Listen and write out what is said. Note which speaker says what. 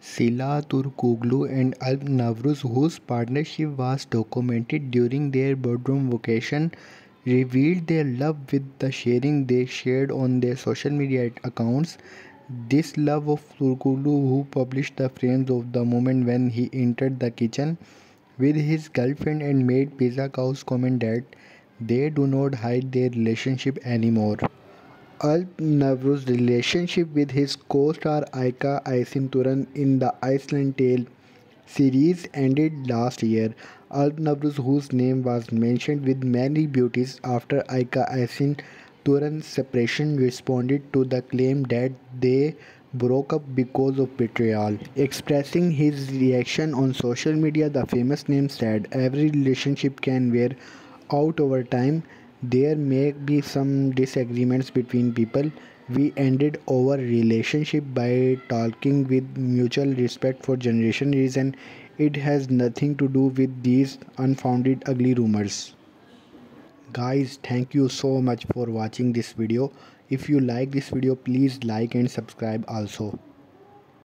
Speaker 1: Sila Turkoglu and Alp Navruz, whose partnership was documented during their bedroom vacation, revealed their love with the sharing they shared on their social media accounts. This love of Turkoglu, who published the frames of the moment when he entered the kitchen with his girlfriend and made Pizza Cows comment that they do not hide their relationship anymore. Alp Navruz's relationship with his co-star Aika Aysin in the Iceland Tale series ended last year. Alp Navruz, whose name was mentioned with many beauties after Aika Aysin separation, responded to the claim that they broke up because of betrayal. Expressing his reaction on social media, the famous name said, "Every relationship can wear out over time. There may be some disagreements between people. We ended our relationship by talking with mutual respect for generation reason. It has nothing to do with these unfounded ugly rumors." Guys, thank you so much for watching this video. If you like this video, please like and subscribe also.